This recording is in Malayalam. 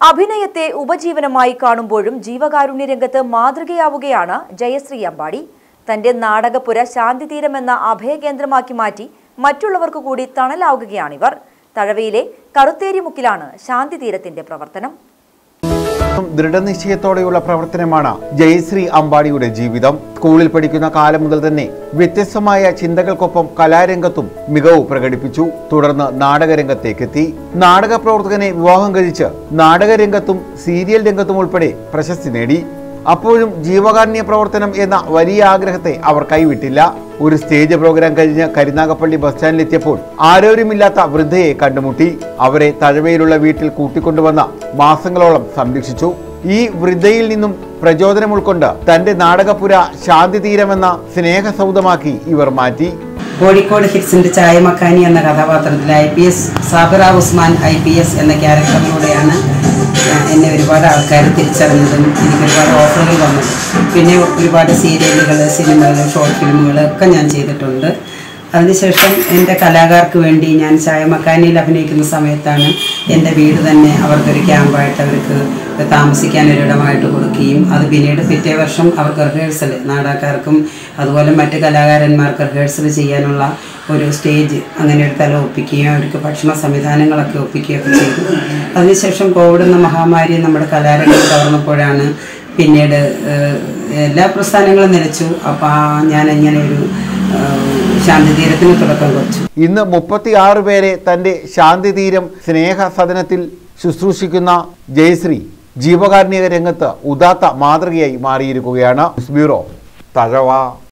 അഭിനയത്തെ ഉപജീവനമായി കാണുമ്പോഴും ജീവകാരുണ്യ രംഗത്ത് മാതൃകയാവുകയാണ് ജയശ്രീ അമ്പാടി. തന്റെ നാടകപുര ശാന്തിതീരം എന്ന അഭയകേന്ദ്രമാക്കി മാറ്റി മറ്റുള്ളവർക്ക് കൂടി തണലാവുകയാണിവർ. തഴവയിലെ കറുത്തേരിമുക്കിലാണ് ശാന്തിതീരത്തിന്റെ പ്രവർത്തനം. ദൃഢനിശ്ചയത്തോടെയുള്ള പ്രവർത്തനമാണ് ജയശ്രീ അമ്പാടിയുടെ ജീവിതം. സ്കൂളിൽ പഠിക്കുന്ന കാലം മുതൽ തന്നെ വ്യത്യസ്തമായ ചിന്തകൾക്കൊപ്പം കലാരംഗത്തും മികവ് പ്രകടിപ്പിച്ചു. തുടർന്ന് നാടകരംഗത്തേക്കെത്തി. നാടക പ്രവർത്തകനെ വിവാഹം കഴിച്ച് നാടകരംഗത്തും സീരിയൽ രംഗത്തും ഉൾപ്പെടെ പ്രശസ്തി നേടി. അപ്പോഴും ജീവകാരുണ്യ പ്രവർത്തനം എന്ന വലിയ ആഗ്രഹത്തെ അവർ കൈവിട്ടില്ല. ഒരു സ്റ്റേജ് പ്രോഗ്രാം കഴിഞ്ഞ് കരുനാഗപ്പള്ളി ബസ് സ്റ്റാൻഡിലെത്തിയപ്പോൾ ആരോരുമില്ലാത്ത വൃദ്ധയെ കണ്ടുമുട്ടി. അവരെ തഴവയിലുള്ള വീട്ടിൽ കൂട്ടിക്കൊണ്ടുവന്ന മാസങ്ങളോളം സംരക്ഷിച്ചു. ഈ വൃദ്ധയിൽ നിന്നും പ്രചോദനം ഉൾക്കൊണ്ട് തന്റെ നാടകപുര ശാന്തിതീരമെന്ന സ്നേഹസൗധമാക്കി ഇവർ മാറ്റി. കോഴിക്കോട് ഹിറ്റ്സിന്റെ ചായമക്കാനി എന്ന കഥാപാത്രത്തിൽ IPS സാബിറ ഉസ്മാൻ IPS എന്ന ക്യാരക്ടറിലൂടെയാണ് എന്നെ ഒരുപാട് ആൾക്കാർ തിരിച്ചറിഞ്ഞതും എനിക്ക് ഒരുപാട് ഓഫറുകൾ വന്നത്. പിന്നെ ഒരുപാട് സീരിയലുകൾ, സിനിമകൾ, ഷോർട്ട് ഫിലിമുകൾ ഒക്കെ ഞാൻ ചെയ്തിട്ടുണ്ട്. അതിനുശേഷം എൻ്റെ കലാകാർക്ക് വേണ്ടി ഞാൻ ചായമക്കാനിയിൽ അഭിനയിക്കുന്ന സമയത്താണ് എൻ്റെ വീട് തന്നെ അവർക്കൊരു ക്യാമ്പായിട്ട് അവർക്ക് താമസിക്കാനൊരിടമായിട്ട് കൊടുക്കുകയും അത് പിന്നീട് പിറ്റേ വർഷം അവർക്ക് റിഹേഴ്സൽ, നാടകക്കാർക്കും അതുപോലെ മറ്റ് കലാകാരന്മാർക്ക് റിഹേഴ്സൽ ചെയ്യാനുള്ള ഒരു സ്റ്റേജ് അങ്ങനെ ഒരു തല ഒപ്പിക്കുകയും അവർക്ക് ഭക്ഷണ സംവിധാനങ്ങളൊക്കെ ഒപ്പിക്കുകയൊക്കെ ചെയ്തു. അതിനുശേഷം കോവിഡ് എന്ന മഹാമാരി നമ്മുടെ കലാരംഗത്ത് കവർന്നപ്പോഴാണ് പിന്നീട് എല്ലാ പ്രസ്ഥാനങ്ങളും നിലച്ചു. അപ്പോൾ ഞാൻ ഇങ്ങനെ ഒരു ശാന്തിതീരത്തിന് തുടക്കം കുറിച്ചു. ഇന്ന് 36 പേരെ തന്റെ ശാന്തിതീരം സ്നേഹ സദനത്തിൽ ശുശ്രൂഷിക്കുന്ന ജയശ്രീ ജീവകാരുണ്യ രംഗത്ത് ഉദാത്ത മാതൃകയായി മാറിയിരിക്കുകയാണ്. ബ്യൂറോ, തഴവ.